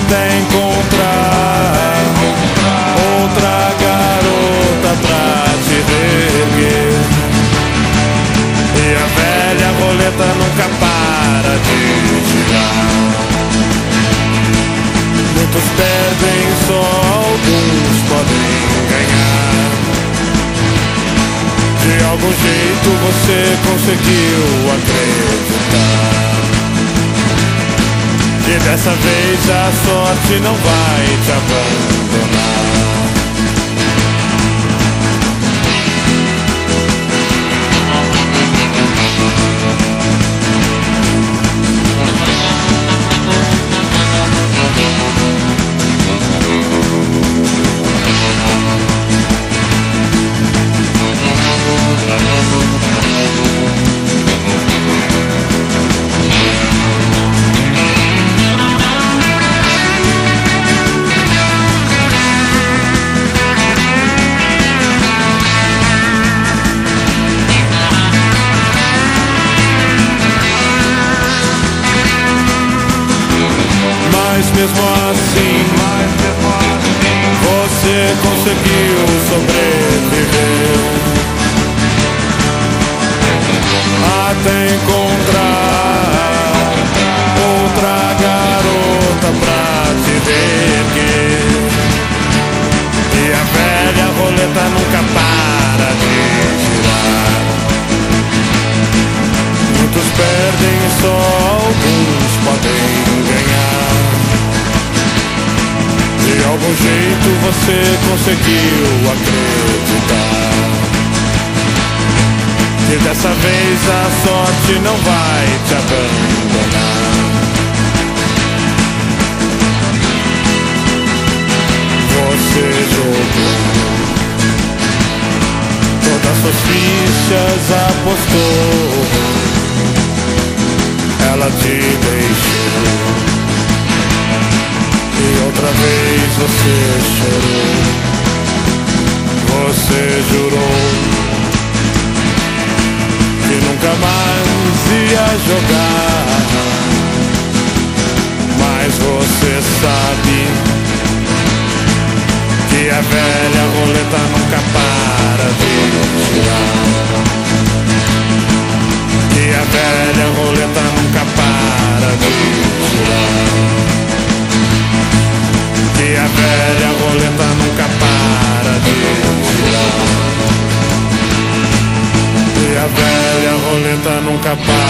até encontrar outra garota pra te reerguer. E a velha roleta nunca para de girar. Muitos perdem, só alguns podem ganhar. De algum jeito você conseguiu acreditar. E dessa vez a sorte não vai te abandonar. Mas mesmo assim, você conseguiu sobreviver até encontrar outra garota pra te reerguer. E a velha roleta nunca para de girar. Muitos perdem, só alguns podem ganhar. De algum jeito você conseguiu acreditar. E dessa vez a sorte não vai te abandonar. Você jogou todas suas fichas, apostou, ela te deixou. E outra vez você chorou. Você jurou que nunca mais ia jogar. Mas você sabe que a velha roleta nunca para de girar. Que a velha roleta nunca para de girar. Que a velha roleta nunca para de girar. Que a velha roleta nunca para.